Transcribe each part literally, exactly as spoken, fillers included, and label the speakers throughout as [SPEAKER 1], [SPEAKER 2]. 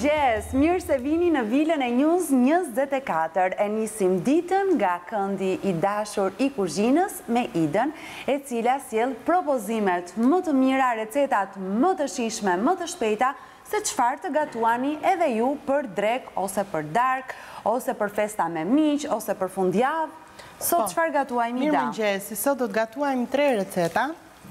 [SPEAKER 1] mëngjes, mirë se vini në vilën e News njëzet e katër. E nisim ditën nga këndi i dashur i kuzhinës me Idën, e cila sjell propozimet më të mira, recetat më të shijshme, më të shpejta, se çfarë të gatuani edhe ju për drek, ose për dark, ose për festa me miq, ose për fundjavë. Sot çfarë gatuajmë Ida?
[SPEAKER 2] Mirë mëngjes, sot do të gatuajmë tre receta.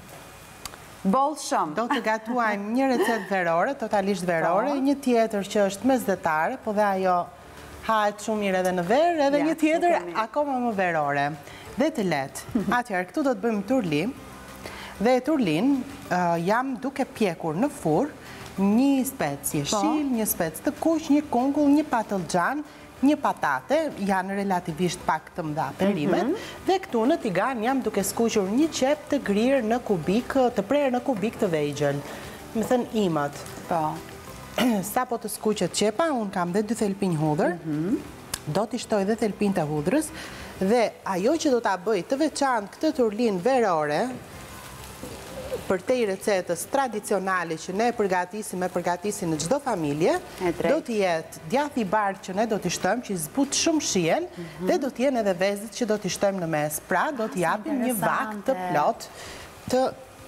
[SPEAKER 1] Boll shumë.
[SPEAKER 2] Do të gatuajmë një recetë verore, totalisht verore, një tjetër që është mesdhetare, po dhe ajo hahet shumë mirë edhe në verë, edhe një tjetër akoma më verore. Dhe të lehtë. Atëherë, këtu do të bëjmë turli. Dhe turlin jam duke pjekur në furr një spec jeshil, një spec të kuq, një kungull, një patlıcan, një patate, janë relativisht pak të mëdha perimet, dhe këtu në tigan jam duke skuqur një qep të grirë në kubik, të prerë në kubik të vegjël. Më thënë imët. Sa po të skuqet qepa, unë kam dhe dy thelpinj hudhër, do t'i shtoj dhe thelpinj të hudhrës, dhe ajo që do t'a bëj të veçantë këtë turlin verore, për te i recetës tradicionale që ne përgatisim e përgatisim në gjdo familje, do t'i jetë djathi i bardhë që ne do t'i shtojmë, që i zbut shumë shien, dhe do t'jenë edhe vezit që do t'i shtojmë në mes. Pra, do t'i japim një vak të plot të...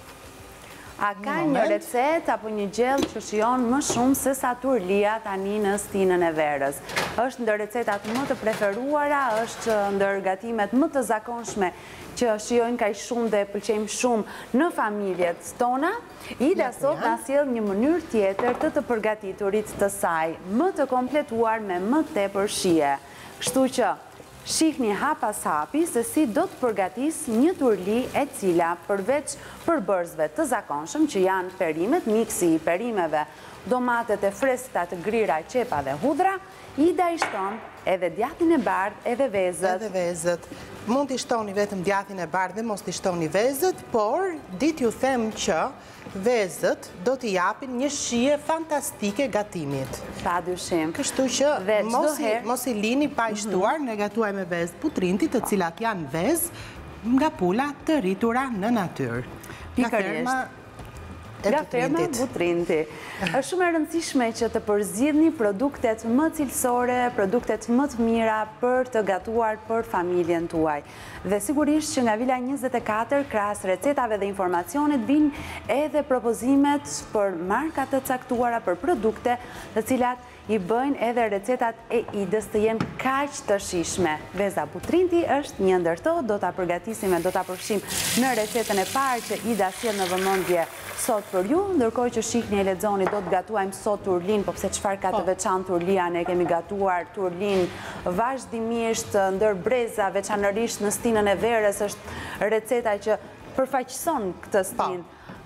[SPEAKER 1] A ka një recet apo një gjellë që shion më shumë se sa turlia tani në stinën e verës? Është ndër recetat më të preferuara, është ndër gatimet më të zakonshme që shijojnë kaq shumë dhe pëlqejmë shumë në familjet tona. Ida sot na sjell një mënyrë tjetër të të përgatiturit të saj, më të kompletuar me më tepër shije. Kështu që shihni hap pas hapi se si do të përgatis një turli e cila përveç përbërzve të zakonshëm që janë perimet, miksi i perimeve, domatet e freskëta të grira, qepa dhe hudhra, Ida i shton edhe djathin e bardhë edhe vezët.
[SPEAKER 2] Edhe vezët. Mund t'i shtoni vetëm djathin e bardhë dhe mos t'i shtoni vezët, por dit ju them që vezët do t'i japin një shije fantastike gatimit.
[SPEAKER 1] Pa dyshim.
[SPEAKER 2] Kështu që mos i lini pa i shtuar, ne gatuaj me vezë putrintit, të cilat janë vezë nga pula të rritura në natyrë.
[SPEAKER 1] Pikërisht. Nga ferma Butrinti. Është shumë e rëndësishme që të përzidhni produktet më cilësore, produktet më të mira për të gatuar për familjen tuaj. Dhe sigurisht që nga Vila njëzet e katër, krahas recetave dhe informacionit, vinë edhe propozimet për markat të caktuara, për produkte të cilat i bëjnë edhe recetat e Idës të jenë kaq të shijshme. Veza Butrinti është një ndër to, do ta përgatisim e do ta përfshim në recetën e parë që Ida sjell në vëmendje sot për ju, ndërkohë që shihni e lexoni do të gatuajmë sot turlin, po pse çfarë ka të veçantë turlia, ne kemi gatuar turlin vazhdimisht ndër breza, veçanërisht në stinën e verës, është receta që përfaqëson këtë stinë.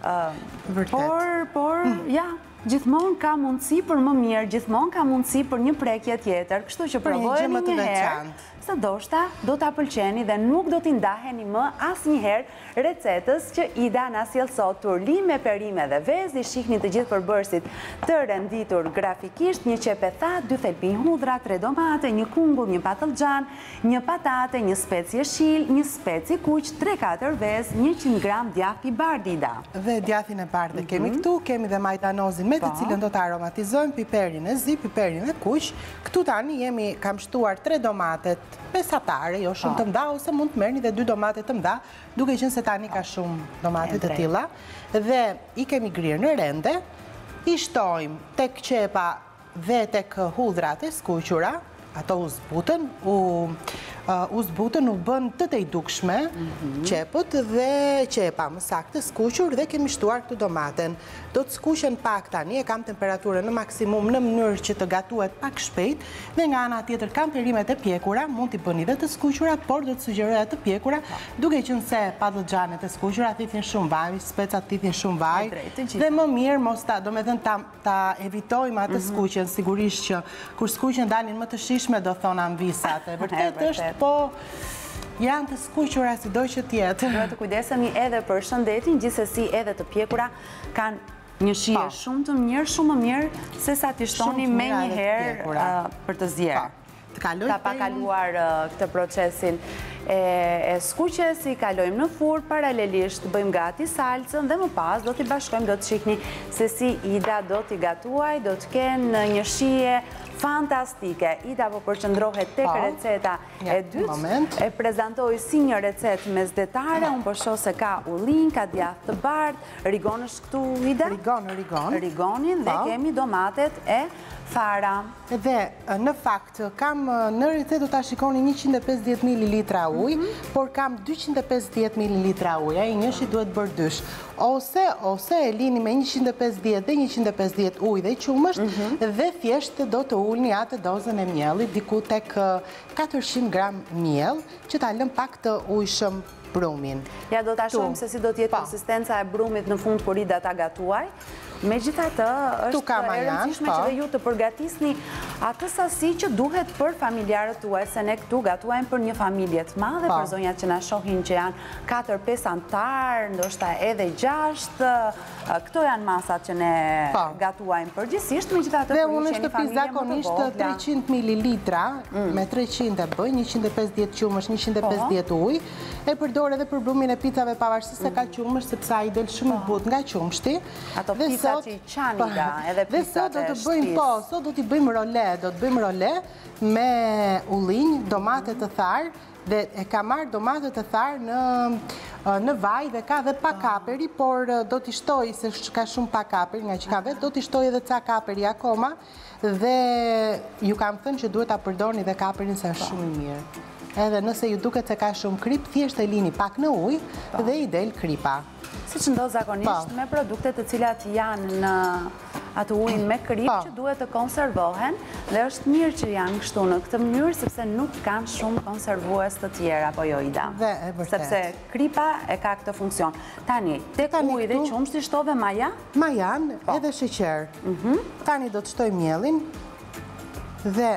[SPEAKER 1] Por, por, ja, gjithmonë ka mundësi për më mirë, gjithmonë ka mundësi për një prekje tjetër, kështu që provojeni një herë, se doshta do t'a pëlqeni dhe nuk do t'i ndaheni më asnjëherë recetës që Ida na sjell sot, turli me perime dhe vezë, shihni të gjithë përbërësit të renditur grafikisht, një qep e thatë, dy thelpinj hudhra, tre domate, një kungull, një patlıcan, një patate, një spec jeshil, një spec i kuq, tre katër vezë, njëqind gram djath i bardhë Ida.
[SPEAKER 2] Dhe djathin e bardhë kemi këtu, kemi dhe majtanozin me të cilën do të aromatizojmë, piperin e zi, piperin e kuq. Këtu tani jemi kam shtuar tre domatet mesatare, jo shumë të mdha, ose mund të merrni dhe dy domate të mdha, duke qenë se tani ka shumë domate të tilla. Dhe i kemi grirë në rende, i shtojmë tek qepa dhe tek hudhrat e skuqura, ato u zbutën, u zbutën, u bën të të i dukshme qepët dhe qepa më saktë skuqur dhe kemi shtuar këtu domaten. Do të skuqen pak tani, e kam temperaturën në maksimum në mënyrë që të gatuhet pak shpejt dhe nga ana tjetër kam perimet e pjekura, mund t'i bëni dhe të skuqura, por do të sugjeroja të pjekura, duke qenë se patlıxhanet e skuqura thithin shumë vaj, specat thithin shumë vaj, dhe më mirë mos ta, do me thënë ta evitojmë atë skuqen, sigurisht që kur skuqen dalin më të shijshme do thonë anvisat, e vërtet është, po janë të skuqura si do që tjetë.
[SPEAKER 1] Do të kujdesemi edhe për shëndetin, gjithsesi edhe të pjekura kanë një shije shumë të mirë, shumë më mirë se sa t'i shtoni me një herë për të zjerë. Ta pa kaluar këtë procesin. e skuqes, i kalojmë në furrë, paralelisht bëjmë gati salcën dhe më pas do t'i bashkojmë, do të shikni se si Ida do t'i gatuaj, do të kenë një shije fantastike. Ida po përqëndrohet tek receta e dytë, e prezantoj si një recet mesdhetare, unë po shoh se ka ullin, ka djathë të bardhë, rigon është këtu, Ida?
[SPEAKER 2] Rigon, rigon.
[SPEAKER 1] Rigonin dhe kemi domatet e fara.
[SPEAKER 2] Dhe në fakt, kam në recet do t'a shikoni njëqind e pesëdhjetë mililitra ujë, por kam dyqind e pesëdhjetë mililitra ujë, i njëshi duhet bërë dysh. Ose, ose e lini me njëqind e pesëdhjetë dhe njëqind e pesëdhjetë ujë dhe qumësht, dhe thjesht do të ullni atë dozën e mjellit, diku tek katërqind gram mjell, që ta lëm pak të ujshëm brumin.
[SPEAKER 1] Ja, do t'a shohim se si do t'jetë konsistenca e brumit në fund kur Ida ta gatuaj. Megjithatë, është e rëndësishme që dhe ju të përgatisni atë sasi që duhet për familjarët tuaj, se ne këtu gatuajmë për një familje të madhe, për zonjat që na shohin që janë katër pesë antar, ndoshta edhe gjashtë, këto janë masat që ne gatuajmë përgjithsisht, megjithatë
[SPEAKER 2] dhe unë shtëpi zakonisht treqind mililitra, me treqind e bëj, njëqind e pesëdhjetë qumësh, njëqind e pesëdhjetë ujë, e përdore dhe për brumin e picave pavarësisht se ka qumësh, sepse ai del shumë i butë nga qumshti.
[SPEAKER 1] Ato pica që i qanë Ida, edhe picat e
[SPEAKER 2] shtis. Po, sot do t'i bëjmë role, do të bëjmë role me ullin, domate të tharë, dhe e ka marrë domate të tharë në në vaj dhe ka dhe pa kaperi, por do t'i shtoj, se ka shumë pa kaperi, nga që ka vetë, do t'i shtoj edhe ca kaperi akoma, dhe ju kam thënë që duhet a përdorni dhe kaperin se është shumë i mirë. Edhe nëse ju duket se ka shumë krip, thjesht e lini pak në ujë dhe i del kripa.
[SPEAKER 1] Si që ndodhë zakonisht me produktet të cilat janë në atë ujnë me krip që duhet të konservohen dhe është mirë që janë kështu në këtë mënyrë sepse nuk kanë shumë konservues të tjera, po jo Ida.
[SPEAKER 2] Dhe e vërtet.
[SPEAKER 1] Sepse kripa e ka këtë funksion. Tani, tek ujë dhe qumshti shtove maja?
[SPEAKER 2] Majan edhe sheqer. Tani do të shtoj mjellin dhe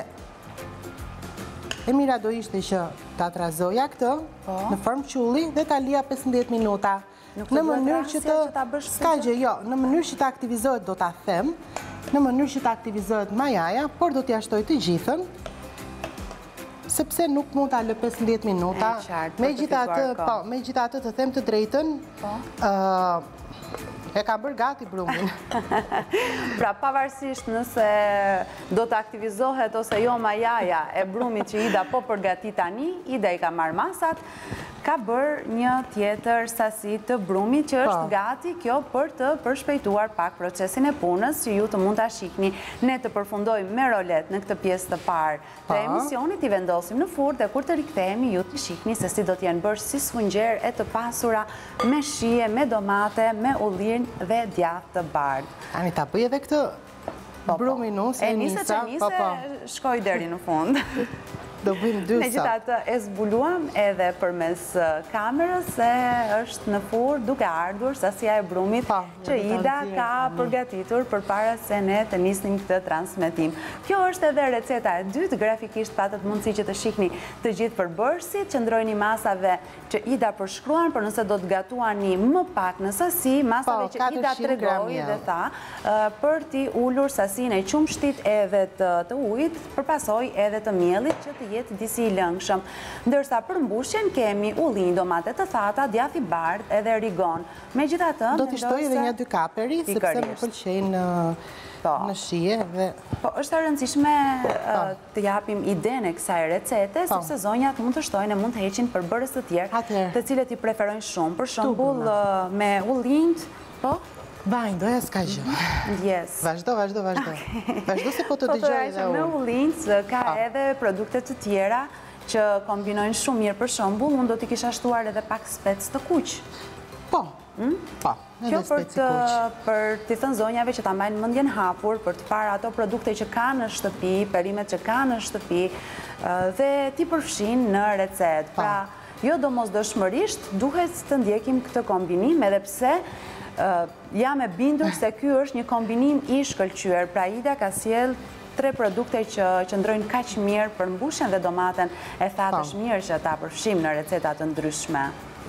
[SPEAKER 2] e mira do ishte që ta trazoja këtë në formë qulli dhe ta lija pesëmbëdhjetë minuta. Në mënyrë që të ska gjë, jo, në mënyrë që të aktivizohet do ta them, në mënyrë që të aktivizohet majaja, por do t'ja shtoj të gjithën, sepse nuk mund ta lë pesëmbëdhjetë minuta. Megjithatë të them të drejtën, e ka bërë gati brumin.
[SPEAKER 1] Pra, pavarësisht nëse do të aktivizohet ose jo majaja e brumit që Ida po përgati tani, Ida i ka marrë masat, ka bërë një tjetër sasi të brumit që është gati kjo për të përshpejtuar pak procesin e punës që ju të mund të shikni. Ne të përfundojmë me rolet në këtë pjesë të parë të emisionit, i vendosim në furrë dhe kur të rikthehemi ju të shikni se si do t'jenë bërë si sfungjer e të pasura me shije, me domate, me ullin dhe djathë të bardhë.
[SPEAKER 2] Ani ta bëj edhe këtë brumin unë se
[SPEAKER 1] nisa. E nisa që nise shkoj deri në fund.
[SPEAKER 2] Do bëjmë dy sa.
[SPEAKER 1] Megjithatë e zbuluam edhe përmes kamerës se është në furrë duke ardhur sasia e brumit që Ida ka përgatitur përpara se ne të nisnim këtë transmetim. Kjo është edhe receta e dytë, grafikisht patët mundësi që të shikni të gjithë përbërësit, qëndrojni masave që Ida përshkruan, por nëse do të gatuani më pak në sasi, masave që Ida tregoi dhe tha, për t'i ulur sasinë e qumshtit edhe të ujit, përpasoj edhe të miellit që të jetë disi i lëngshëm. Ndërsa për mbushjen kemi ullin, domate të thata, djath i bardhë edhe rigon. Megjithatë,
[SPEAKER 2] do t'i shtoj edhe një dy kaperi, sepse më pëlqejnë në shije.
[SPEAKER 1] Po, është e rëndësishme të japim idenë e kësaj recete, sepse zonjat mund të shtojnë e mund të heqin përbërës të tjerë, të cilët i preferojnë shumë. Për shembull, me ullint, po?
[SPEAKER 2] Bajnë, doja s'ka gjë.
[SPEAKER 1] Yes.
[SPEAKER 2] Vazhdo, vazhdo, vazhdo. Vazhdo se po të dëgjoj edhe unë.
[SPEAKER 1] Me ullint ka edhe produkte të tjera që kombinojnë shumë mirë. Për shembull, unë do t'i kisha shtuar edhe pak spec të kuq.
[SPEAKER 2] Po, po, edhe spec të kuq.
[SPEAKER 1] Për t'i thënë zonjave që ta mbajnë mendjen hapur, për të parë ato produkte që ka në shtëpi, perimet që ka në shtëpi, dhe t'i përfshin në recet. Pra, jo domosdoshmërisht duhet të ndjekim këtë kombinim, edhe pse jam e bindur se ky është një kombinim i shkëlqyer. Pra Ida ka sjell tre produkte që qëndrojnë kaq mirë për mbushjen dhe domaten, e thatë është mirë që ta përfshim në receta të ndryshme.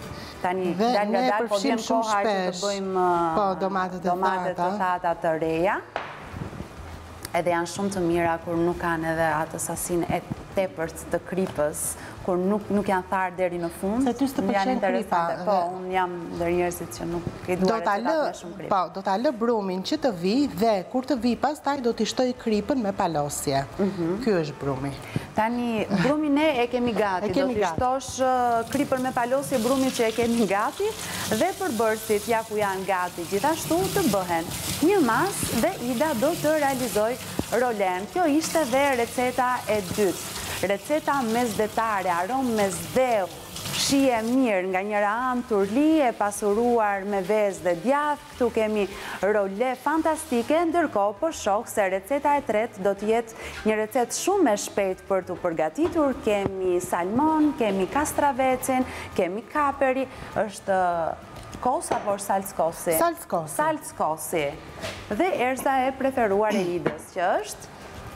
[SPEAKER 1] Tani dal nga dal po vjen koha që të bëjmë
[SPEAKER 2] domate
[SPEAKER 1] të thata të reja. Edhe janë shumë të mira kur nuk kanë edhe atë sasinë e tepërt të kripës, kur nuk janë tharë deri në fund.
[SPEAKER 2] Se ty së të pëlqen kripa.
[SPEAKER 1] Po, unë jam ndër njerëzit që nuk i dua recetat me shumë kripë.
[SPEAKER 2] Po, do ta lë brumin që të vi dhe kur të vi pastaj do t'i shtoj kripën me palosje. Ky është brumi.
[SPEAKER 1] Tani, brumin ne e kemi gati. Do t'i shtosh kripën me palosje brumi që e kemi gati dhe përbërësit ja ku janë gati. Gjithashtu të bëhen një mas dhe Ida do të realizoj rolen. Kjo ishte dhe receta e dytë. Receta mesdhetare, aromë mesdheu, shije mirë nga njëra anë, turli e pasuruar me vezë dhe djathë. Këtu kemi role fantastike, ndërkohë po shoh se receta e tretë do të jetë një recetë shumë e shpejtë për të përgatitur. Kemi salmon, kemi kastravecin, kemi kaperi, është kos apo është salckosi?
[SPEAKER 2] Salckosi.
[SPEAKER 1] Salckosi. Dhe erza e preferuar e Idës, që është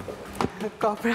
[SPEAKER 2] kopër.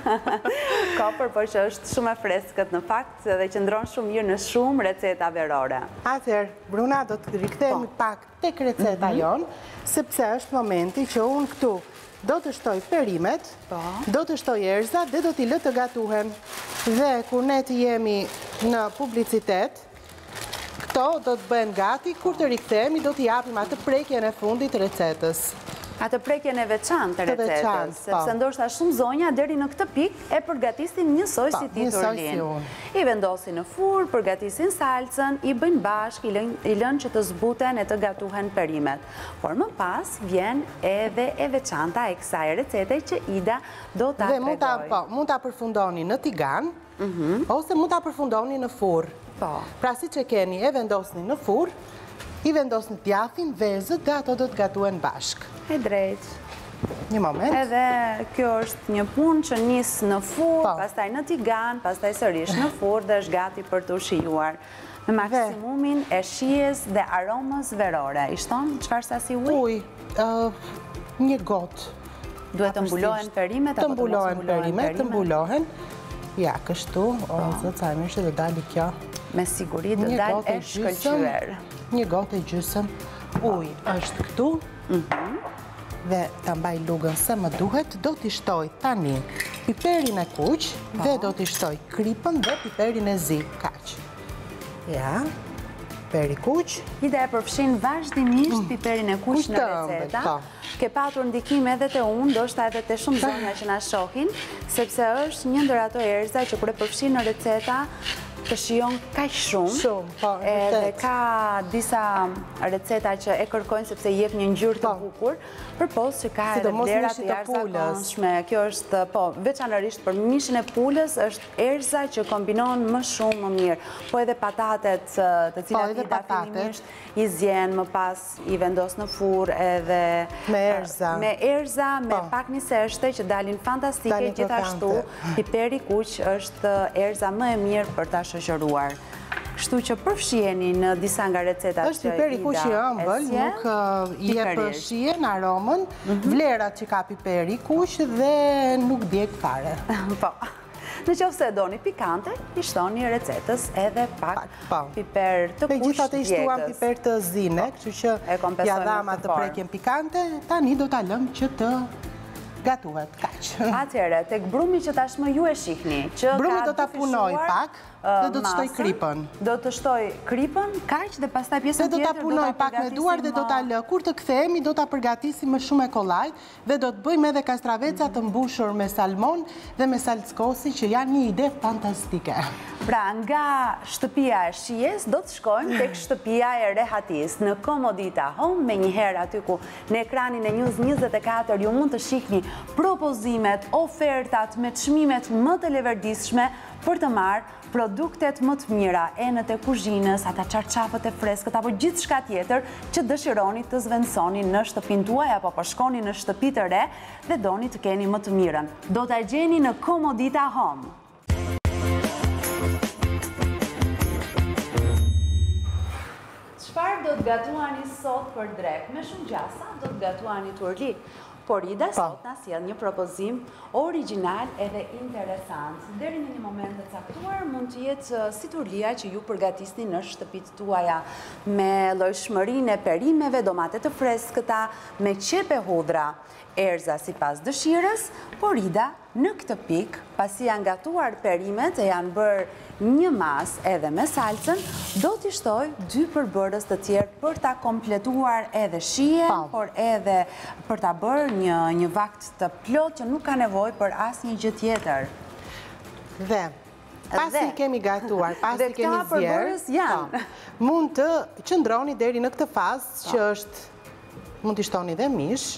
[SPEAKER 1] Kopër, por që është shumë e freskët në fakt dhe qëndron shumë mirë në shumë receta verore.
[SPEAKER 2] Atëherë, Bruna, do të rikthehemi pak tek receta jonë, sepse është momenti që unë këtu do të shtoj perimet, do të shtoj erza dhe do t'i lë të gatuhen. Dhe kur ne të jemi në publicitet, këto do të bëhen gati, kur të rikthehemi do t'i japim atë prekjen e fundit recetës.
[SPEAKER 1] Atë prekjen e veçantë të recetës, sepse ndoshta shumë zonja deri në këtë pikë e përgatisin njësoj si ti Turlin. I vendosin në furrë, përgatisin salcën, i bëjnë bashkë, i lënë që të zbuten e të gatuhen perimet. Por më pas vjen edhe e veçanta e kësaj recete që Ida do ta tregoj.
[SPEAKER 2] Dhe mund ta përfundoni në tigan, ose mund ta përfundoni në furrë. Pra si që keni e vendosni në furrë, i vendosni djathin, vezët dhe ato do të gatuen bashkë.
[SPEAKER 1] E drejt.
[SPEAKER 2] Një moment.
[SPEAKER 1] Edhe kjo është një punë që nisë në furrë, pastaj në tigan, pastaj sërish në furrë dhe është gati për të shijuar. Me maksimumin e shijes dhe aromës verore. I shton çfarë sasi ujë?
[SPEAKER 2] Ujë, një gotë.
[SPEAKER 1] Duhet të mbulohen perimet
[SPEAKER 2] të
[SPEAKER 1] apo të mos mbulohen perimet?
[SPEAKER 2] Të mbulohen. Ja, kështu, o zëtë sa e mirë që do dali kjo.
[SPEAKER 1] Me siguri do dal e shkëlqyer.
[SPEAKER 2] Një gotë e gjysëm ujë është këtu. Dhe të mbaj lugën se më duhet, do t'i shtoj tani piperin e kuq dhe do t'i shtoj kripën dhe piperin e zi, kaq. Ja, piperi kuq.
[SPEAKER 1] Ida e përfshin vazhdimisht piperin e kuq në receta. Ke patur ndikim edhe të unë, do shta edhe të shumë zonja që na shohin, sepse është një ndër ato erza që kur e përfshin në receta, të shijon kaq shumë.
[SPEAKER 2] Shumë, po,
[SPEAKER 1] edhe ka disa receta që e kërkojnë sepse i jep një ngjyrë të bukur, përpos që ka edhe vlera të jashtëzakonshme. Kjo është, po, veçanërisht për mishin e pulës është erza që kombinon më shumë më mirë. Po edhe patatet, të cilat Ida fillimisht i zjen, më pas i vendos në furrë edhe
[SPEAKER 2] me erza.
[SPEAKER 1] Me erza, me pak niseshte që dalin fantastike, gjithashtu piperi kuq është erza më e mirë për ta shoqëruar. Kështu që përfshiheni në disa nga recetat që
[SPEAKER 2] është piperi kuq i ëmbël, nuk i jep shijen, aromën, vlerat që ka piperi kuq dhe nuk djeg fare.
[SPEAKER 1] Po. Në qoftë se doni pikante, i shtoni recetës edhe pak piper të kuq.
[SPEAKER 2] Megjithatë i shtuam piper të zine, kështu që ja dham atë prekjen pikante, tani do ta lëm që të gatuhet kaq.
[SPEAKER 1] Atëherë, tek brumi që tashmë ju e shihni, që
[SPEAKER 2] brumi do ta punoj pak dhe do të shtoj kripën.
[SPEAKER 1] Do të shtoj kripën, kaq dhe pastaj pjesën tjetër
[SPEAKER 2] do ta punoj pak me duar dhe do ta lë. Kur të kthehemi do ta përgatisim më shumë me kollaj dhe do të bëjmë edhe kastraveca të mbushur me salmon dhe me salckosi që janë një ide fantastike.
[SPEAKER 1] Pra, nga shtëpia e shijes do të shkojmë tek shtëpia e Rehatis në Komodita Home, menjëherë aty ku në ekranin e News njëzet e katër ju mund të shihni propozimet, ofertat me çmimet më të leverdishme për të marrë produktet më të mira, enët e kuzhinës, ata qarqafët e freskët, apo gjithë shka tjetër që dëshironi të zvendësoni në shtëpin tuaj, apo po shkoni në shtëpi të re dhe doni të keni më të mirën. Do t'a gjeni në Komodita Home. Çfarë do të gatuani sot për drek? Me shumë gjasa do të gatuani turli. Por Ida sot na sjell një propozim origjinal edhe interesant. Deri në një moment të caktuar mund të jetë si turlia që ju përgatisni në shtëpitë tuaja, me llojshmërinë e perimeve, domate të freskëta, me qepe hudra, erza sipas dëshirës, por Ida në këtë pikë, pasi janë gatuar perimet e janë bërë një mas edhe me salcën, do t'i shtoj dy përbërës të tjerë për ta kompletuar edhe shien, por edhe për ta bërë një, një vakt të plot që nuk ka nevoj për asnjë gjë tjetër.
[SPEAKER 2] Dhe, pasi kemi gatuar, pasi kemi zjerë, mund të qëndroni deri në këtë fazë që është, mund t'i shtoni dhe mish,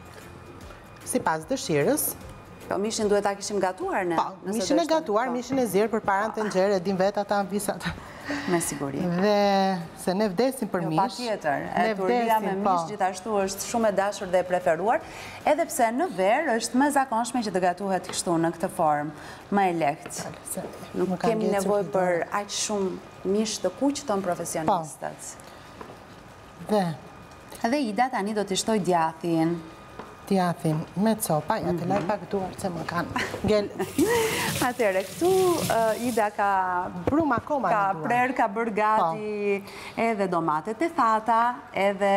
[SPEAKER 2] si pas dëshirës.
[SPEAKER 1] Po, mishin duhet ta kishim gatuar në?
[SPEAKER 2] Po, mishin e gatuar, mishin e zirë për para në të nxerë, e din vetë ata në visat.
[SPEAKER 1] Me siguri.
[SPEAKER 2] Dhe se ne vdesim për mish.
[SPEAKER 1] Pa tjetër, e turlia me mish gjithashtu është shumë e dashur dhe e preferuar, edhe pse në verë është më zakonshme që të gatuhet kështu në këtë formë, më e lehtë. Nuk kemi nevoj për aq shumë mish të kuq tonë profesionistët.
[SPEAKER 2] Dhe?
[SPEAKER 1] Edhe Ida tani do t'i shtoj djathin.
[SPEAKER 2] Djathin me copa, ja të laj pak duar që më kanë.
[SPEAKER 1] Atere, këtu Ida ka
[SPEAKER 2] bruma koma
[SPEAKER 1] ka prerë, ka bërë gati edhe domatet e thata, edhe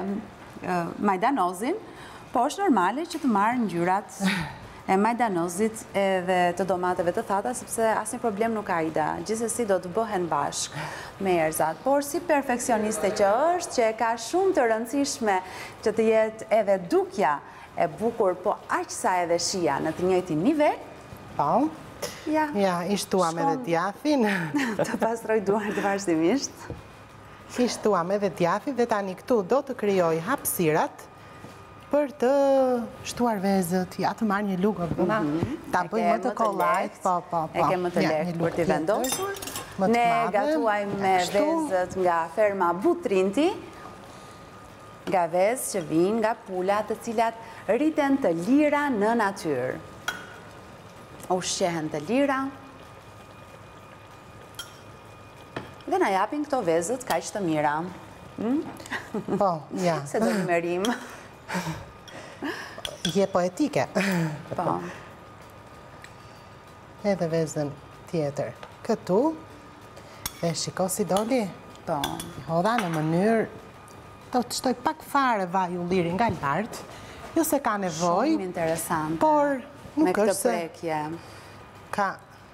[SPEAKER 1] majdanozin, po është normale që të marrë ngjyrat e majdanozit edhe të domateve të thata, sepse asnjë problem nuk ka Ida. Gjithsesi do të bëhen bashkë me erëzat. Por si perfeksioniste që është, që e ka shumë të rëndësishme që të jetë edhe dukja e bukur, po aq sa edhe shija në të njëjtin nivel.
[SPEAKER 2] Po.
[SPEAKER 1] Ja.
[SPEAKER 2] Ja, ishtuam edhe djathin.
[SPEAKER 1] Të pastroj duart vazhdimisht.
[SPEAKER 2] Ishtuam edhe djathin dhe tani këtu do të krijoj hapësirat për të shtuar vezët, ja të marrë një lugë, ta bëj më të kollajt, po, po, po.
[SPEAKER 1] E ke më të lehtë për t'i vendosur. Ne gatuaj me vezët nga ferma Butrinti, nga vezë që vinë nga pula të cilat rriten të lira në natyrë. Ushqehen të lira. Dhe na japin këto vezët kaq të mira.
[SPEAKER 2] Po, ja.
[SPEAKER 1] Se do një merim.
[SPEAKER 2] Je poetike.
[SPEAKER 1] Po.
[SPEAKER 2] Edhe vezën tjetër këtu. Dhe shiko si doli.
[SPEAKER 1] Po.
[SPEAKER 2] Hodha në mënyrë do të shtoj pak fare vaj ulliri nga lartë, jo se ka nevoj,
[SPEAKER 1] shumë interesante,
[SPEAKER 2] por nuk është se
[SPEAKER 1] prekje.
[SPEAKER 2] Ka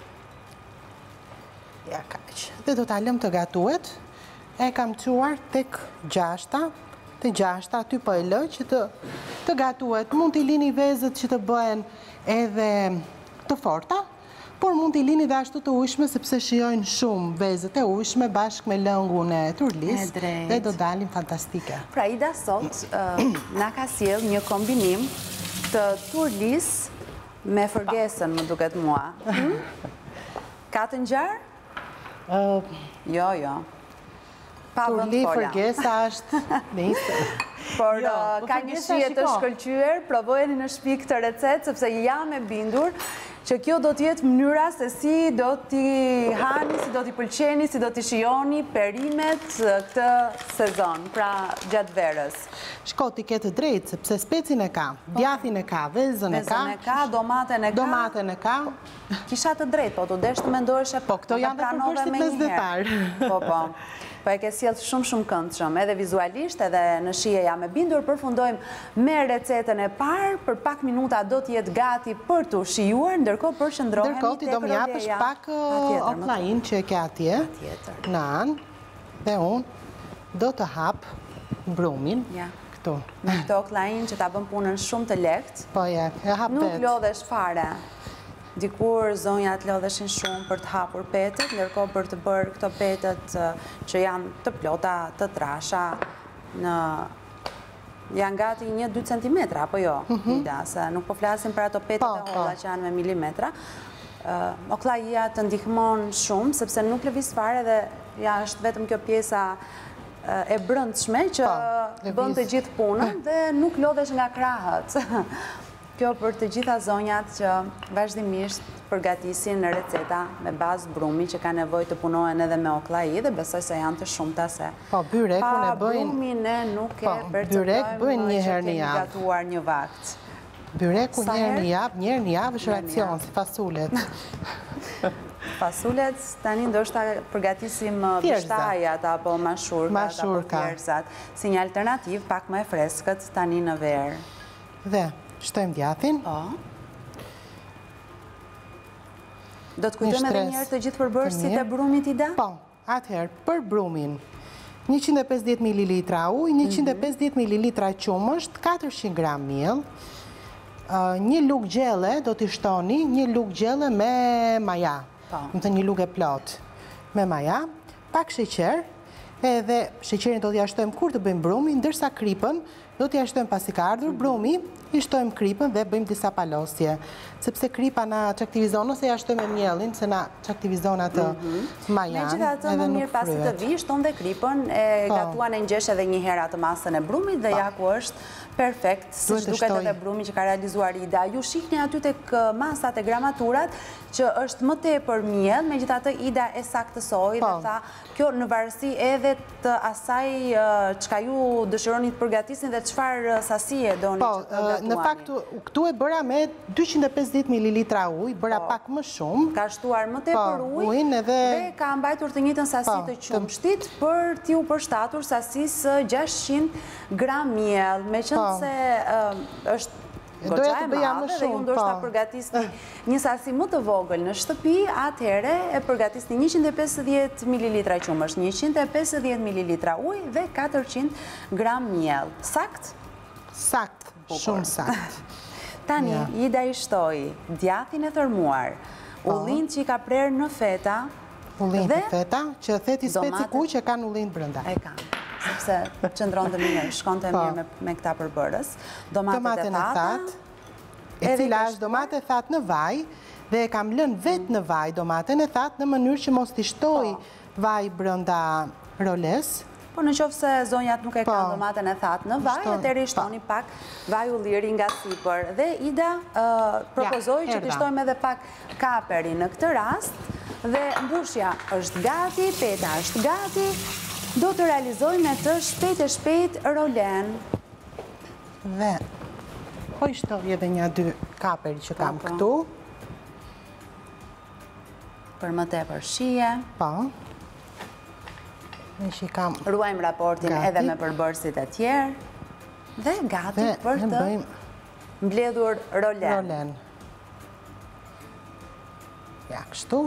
[SPEAKER 2] ja kaq. Dhe do ta lëm të gatuhet, e kam quar tek gjashta, të gjashta aty po e lë që të të gatuhet. Mund t'i lini vezët që të bëhen edhe të forta, por mund t'i lini dhe ashtu të ujshme, sepse shijojnë shumë vezët e ujshme bashkë me lëngun e turlis, dhe do dalin fantastike.
[SPEAKER 1] Pra Ida sot na ka sjell një kombinim të turlis me fërgesën, më duket mua. Ka të ngjarë? Jo, jo.
[SPEAKER 2] Turli fërgesa është nisë.
[SPEAKER 1] Por ka një shije të shkëlqyer, provojeni në shtëpi këtë recetë, sepse jam e bindur që kjo do t'jetë mënyra se si do t'i hani, si do t'i pëlqeni, si do t'i shijoni perimet këtë sezon, pra gjatë verës.
[SPEAKER 2] Shko t'i ketë drejtë, sepse specin e ka, djathin e ka, vezën e ka,
[SPEAKER 1] vezën e ka, domaten e ka,
[SPEAKER 2] domaten e ka.
[SPEAKER 1] Kisha të drejtë, po t'u desh të mendoreshe,
[SPEAKER 2] po këto janë dhe përvështit mesdetar.
[SPEAKER 1] Po, po. Po e ke sjellë shumë shumë këndshëm, edhe vizualisht, edhe në shije jam e bindur. Përfundojmë me recetën e parë, për pak minuta do t'jetë gati për t'u shijuar, ndërkohë përqendrohemi tek
[SPEAKER 2] Ndërkohë ti do më japësh pak oklain që e ke atje, në anë, dhe unë do të hap brumin këtu.
[SPEAKER 1] Me këto oklain që ta bën punën shumë të lehtë.
[SPEAKER 2] Po je, e hap vetë.
[SPEAKER 1] Nuk lodhesh fare. Dikur zonjat lodheshin shumë për të hapur petet, ndërkohë për të bërë këto petet që janë të plota, të trasha, janë gati një dy centimetra, apo jo, Ida, se nuk po flasim për ato petet e holla që janë me milimetra. Oklajia të ndihmon shumë, sepse nuk lëviz fare dhe ja është vetëm kjo pjesa e brëndshme që bën të gjithë punën dhe nuk lodhesh nga krahët. Kjo për të gjitha zonjat që vazhdimisht përgatisin në receta me bazë brumi që ka nevoj të punohen edhe me oklai dhe besoj se janë të shumëta se
[SPEAKER 2] pa
[SPEAKER 1] brumi ne nuk e perceptojmë që kemi gatuar një vakt.
[SPEAKER 2] Byreku njerë një javë, njerë një javë është racion, si fasulet.
[SPEAKER 1] Fasulet, tani ndoshta përgatisim bishtajat apo mashurkat apo fjersat, si një alternativ pak më e freskët tani në verë.
[SPEAKER 2] Dhe, shtojmë djathin.
[SPEAKER 1] Do të kujtojmë edhe njerë të gjithë përbërësit e brumit Ida?
[SPEAKER 2] Po, atëherë, për brumin, njëqind e pesëdhjetë mililitra ujë, njëqind e pesëdhjetë mililitra qumësht, katërqind gram miell, një lugë gjelle do t'i shtoni, një lugë gjelle me maja, më të një lugë e plot me maja, pak sheqer, edhe sheqerin do t'ja shtojmë kur të bëjmë brumin, ndërsa kripën do t'ja shtojmë pasi ka ardhur brumi, i shtojmë kripën dhe bëjmë disa palosje. Sepse kripa na çaktivizon ose ja shtojmë me miellin, se na çaktivizon atë majan.
[SPEAKER 1] Megjithatë, më mirë pasi të vi, shton dhe kripën, e gatuan e ngjesh edhe një herë atë masën e brumit dhe ja ku është perfekt, siç duket edhe brumi që ka realizuar Ida. Ju shihni aty tek masat e gramaturat që është më tepër miell, megjithatë Ida e saktësoi dhe tha, kjo në varësi edhe të asaj çka ju dëshironi të përgatisni dhe çfarë sasie doni që të gatuani.
[SPEAKER 2] Në fakt, këtu e bëra me dyqind e pesëdhjetë mililitra ujë, bëra pak më shumë.
[SPEAKER 1] Ka shtuar më tepër ujë dhe ka mbajtur të njëjtën sasi të qumshtit për t'ju përshtatur sasisë gjashtëqind gram miell, meqense se është goxha e madhe dhe ju ndoshta përgatisni një sasi më të vogël në shtëpi, atëhere e përgatisni njëqind e pesëdhjetë mililitra qumësht, njëqind e pesëdhjetë mililitra ujë dhe katërqind gram miell. Sakt?
[SPEAKER 2] Sakt, shumë sakt.
[SPEAKER 1] Tani, Ida i shtoi djathin e thërmuar, ullin që i ka prerë në feta,
[SPEAKER 2] ullin të feta, që theti speci ku që kanë ullin brënda.
[SPEAKER 1] E kanë, sepse qëndron të mirë, shkon të mirë me këta përbërës. Domatet e thata,
[SPEAKER 2] e cila është domate e thatë në vaj, dhe e kam lënë vetë në vaj domaten e thatë në mënyrë që mos t'i shtoj vaj brënda roles.
[SPEAKER 1] Po në qofë se zonjat nuk e kanë domaten e thatë në vaj, atëri shtoni pak vaj u liri nga sipër. Dhe Ida propozoj që t'i shtojmë edhe pak kaperi në këtë rast, dhe mbushja është gati, peta është gati, do të realizojmë të shpejt e shpejt rolen.
[SPEAKER 2] Dhe, po i shtoj edhe një dy kaperi që kam këtu.
[SPEAKER 1] Për më tepër shije.
[SPEAKER 2] Po.
[SPEAKER 1] Ruajmë raportin edhe me përbërësit e tjerë dhe gati për të mbledhur rolen.
[SPEAKER 2] Ja, kështu.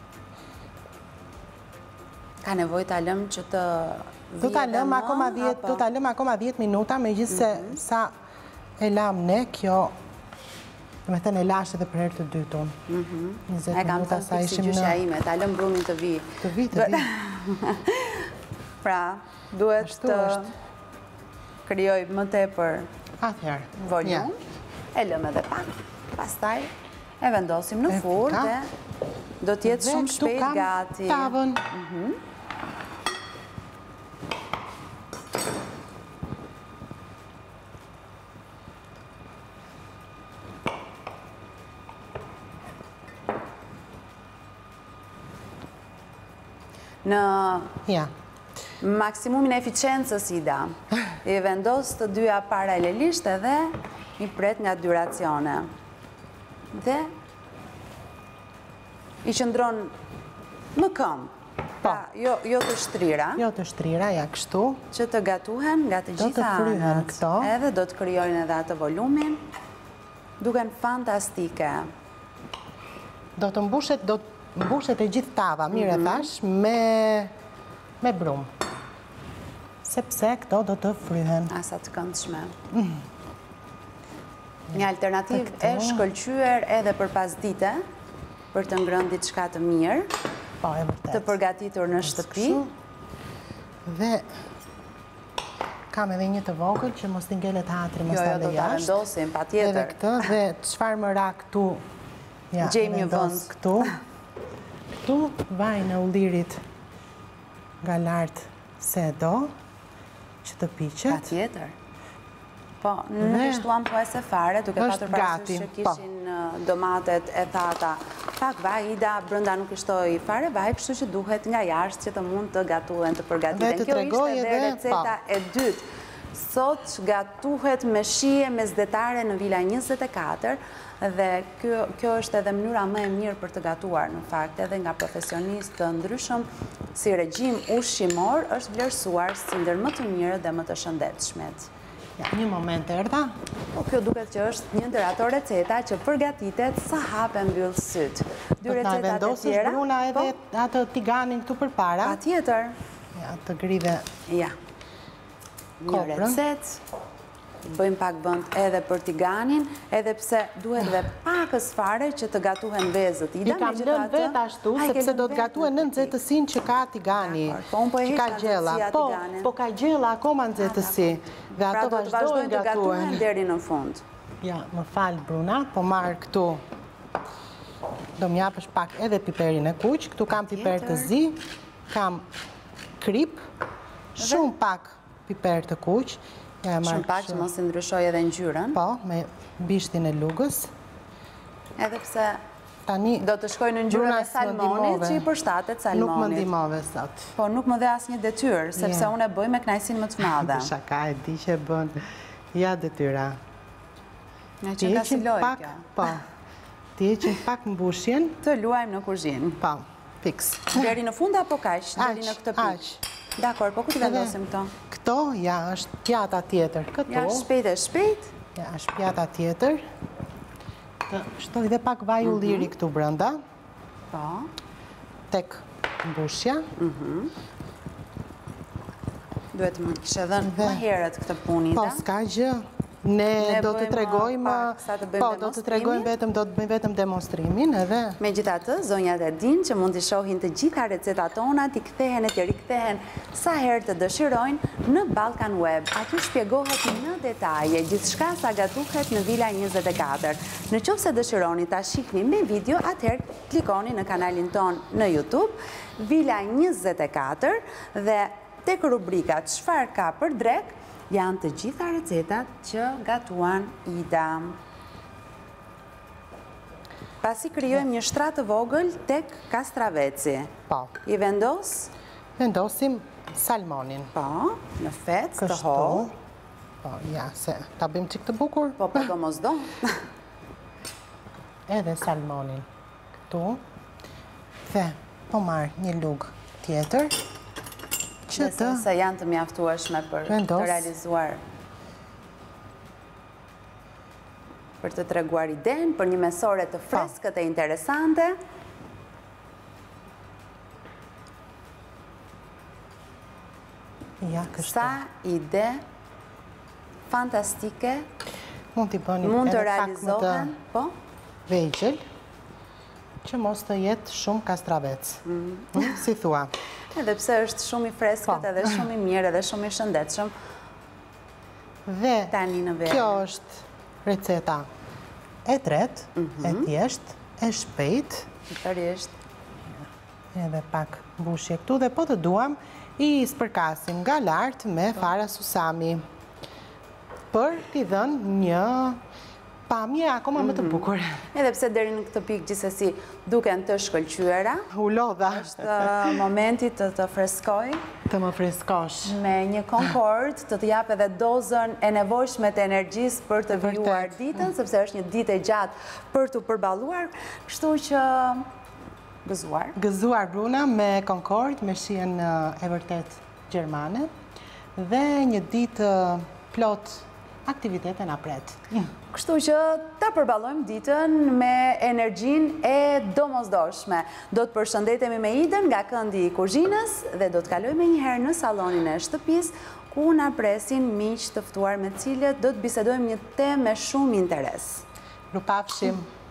[SPEAKER 1] Ka nevoj të alëm që të
[SPEAKER 2] vjetë më? Do të alëm akoma dhjetë minuta, me gjithë se sa e lam ne, kjo me thënë e lashe dhe për herë të dytun.
[SPEAKER 1] E kam thënë fiksi gjyshja ime, të alëm brumin të vi.
[SPEAKER 2] Të vi, të vi.
[SPEAKER 1] Pra, duhet të kryoj më tepër volum, e lëmë edhe pak, pastaj e vendosim në furrë dhe do t'jetë shumë shpejt gati.
[SPEAKER 2] Dhe këtu kam tavën.
[SPEAKER 1] Në...
[SPEAKER 2] Ja.
[SPEAKER 1] Maksimumin e eficiencës Ida, i vendos të dyja paralelisht edhe i pret nga duracione. Dhe i qëndron më këmbë, jo të shtrira.
[SPEAKER 2] Jo të shtrira, ja kështu.
[SPEAKER 1] Që të gatuhen nga të gjitha anët. Edhe do të kryojnë edhe atë volumin. Duken fantastike.
[SPEAKER 2] Do të mbushet, do të mbushet e gjithë tava, mire thash, me brum. Sepse këto do të fryhen.
[SPEAKER 1] Asa të këndshme. Një alternativ e shkëlqyer edhe për pas dite, për të ngrënë diçka të mirë, të përgatitur në shtëpi.
[SPEAKER 2] Dhe kam edhe një të vogël që mos t'i ngelet hatri, mos t'a dhe jashtë.
[SPEAKER 1] Jo, jo, do t'a vendosim, pa tjetër.
[SPEAKER 2] Edhe këtë, dhe qëfar më ra këtu,
[SPEAKER 1] gjejmë një vënd.
[SPEAKER 2] Këtu, këtu vaj në ullirit nga lartë se do, që të piqet.
[SPEAKER 1] Pa tjetër. Po, nuk ishtuam po e se fare, duke patur parasysh që kishin domatet e thata. Pak vaj, Ida brënda nuk ishtoj fare vaj, kështu që duhet nga jashtë që të mund të gatuhen, të përgatiten. Kjo ishte edhe receta e dytë. Sot gatuhet me shije mesdhetare në Vila njëzet e katër, dhe kjo është edhe mënyra më e mirë për të gatuar, në fakt, edhe nga profesionistë të ndryshëm, si regjim ushqimor është vlerësuar si ndër më të mirë dhe më të shëndetshmet.
[SPEAKER 2] Një moment erdha.
[SPEAKER 1] Po kjo duket që është një ndër ato receta që përgatitet sa hape mbyll syt. dy recetat e tjera.
[SPEAKER 2] Do të na vendosësh Bruna edhe atë tiganin këtu përpara.
[SPEAKER 1] Patjetër.
[SPEAKER 2] Ja, të grive.
[SPEAKER 1] Ja. Një recetë. Bëjmë pak vend edhe për tiganin, edhe pse duhet dhe pakës fare që të gatuhen vezët.
[SPEAKER 2] I kam lënë vetë ashtu, sepse do të gatuhen në nxehtësinë që ka tigani, që ka gjella. Po, po ka gjella akoma nxehtësi. Dhe ato vazhdojnë të gatuhen
[SPEAKER 1] deri në fund.
[SPEAKER 2] Ja, më fal Bruna, po marr këtu. Do më japësh pak edhe piperin e kuq, këtu kam piper të zi, kam krip, shumë pak piper të kuq.
[SPEAKER 1] Shumë pak që mos i ndryshoj edhe ngjyrën.
[SPEAKER 2] Po, me bishtin e lugës.
[SPEAKER 1] Edhe pse do të shkoj në ngjyrën e salmonit që i përshtatet salmonit.
[SPEAKER 2] Nuk më ndihmove sot.
[SPEAKER 1] Po, nuk më dhe asnjë detyrë, sepse unë e bëj me kënaqësinë më të madhe.
[SPEAKER 2] Shaka, e di që e bën. Ja detyra.
[SPEAKER 1] Nga që nga si lojë kjo.
[SPEAKER 2] Po, ti e që pak mbushjen.
[SPEAKER 1] Të luajmë në kuzhinë.
[SPEAKER 2] Po, fix.
[SPEAKER 1] Deri në fund apo kaq? Deri në këtë pikë? Dakor, po ku të vendosim këto?
[SPEAKER 2] Këto, ja, është pjata tjetër. Këto.
[SPEAKER 1] Ja, shpejt e shpejt.
[SPEAKER 2] Ja, është pjata tjetër. Të shtoj dhe pak vaj ulliri këtu brenda.
[SPEAKER 1] Po.
[SPEAKER 2] Tek mbushja.
[SPEAKER 1] Duhet më kishe dhënë më herët këtë punit.
[SPEAKER 2] Po, s'ka gjë. Ne do të tregojmë, po, do të tregojmë vetëm, do të bëjmë vetëm demonstrimin edhe.
[SPEAKER 1] Megjithatë, zonjat e dinë që mund të shohin të gjitha recetat tona, t'i kthehen e t'i rikthehen sa herë të dëshirojnë në Balkan Web. Aty shpjegohet në detaje gjithçka sa gatuhet në Vila njëzet e katër. Në qoftë se dëshironi ta shihni me video, atëherë klikoni në kanalin ton në YouTube, Vila njëzet e katër, dhe tek rubrikat çfarë ka për drek, janë të gjitha recetat që gatuan Ida. Pasi krijojmë një shtratë të vogël tek kastraveci.
[SPEAKER 2] Po.
[SPEAKER 1] I vendos?
[SPEAKER 2] Vendosim salmonin.
[SPEAKER 1] Po, në fetë të hollë.
[SPEAKER 2] Po, ja, se ta bëjmë çik të bukur.
[SPEAKER 1] Po, po, do mos do.
[SPEAKER 2] Edhe salmonin këtu. Dhe po marr një lugë tjetër.
[SPEAKER 1] Nëse se janë të mjaftueshme për të realizuar, për të treguar iden, për një mesore të freskët e interesante.
[SPEAKER 2] Ja, kështu.
[SPEAKER 1] Sa ide fantastike
[SPEAKER 2] mund t'i bëni
[SPEAKER 1] mund të realizohen, po?
[SPEAKER 2] Vegjël, që mos të jetë shumë kastravec. Si thua?
[SPEAKER 1] Edhe pse është shumë i freskët, edhe shumë i mirë, edhe shumë i shëndetshëm.
[SPEAKER 2] Dhe
[SPEAKER 1] kjo
[SPEAKER 2] është receta e tretë, e thjeshtë, e shpejt.
[SPEAKER 1] Pikërisht.
[SPEAKER 2] Edhe pak mbushje këtu, dhe po të duam i spërkasim nga lart me fara susami. Për t'i dhënë një pamje akoma më të bukur.
[SPEAKER 1] Edhe pse deri në këtë pikë gjithsesi duken të shkëlqyera.
[SPEAKER 2] U lodha.
[SPEAKER 1] Është momenti të të freskoj.
[SPEAKER 2] Të më freskosh.
[SPEAKER 1] Me një Concord të të jap edhe dozën e nevojshme të energjisë për të vijuar ditën, sepse është një ditë e gjatë për të përballuar, kështu që gëzuar.
[SPEAKER 2] Gëzuar Bruna me Concord, me shijen e vërtet gjermane, dhe një ditë plot aktivitete na pret.
[SPEAKER 1] Kështu që ta përballojmë ditën me energjinë e domosdoshme. Do të përshëndetemi me Idën nga këndi i kuzhinës dhe do të kalojmë një herë në sallonin e shtëpisë, ku na presin miq të ftuar me cilët do të bisedojmë një temë me shumë interes.
[SPEAKER 2] Ju pafshim.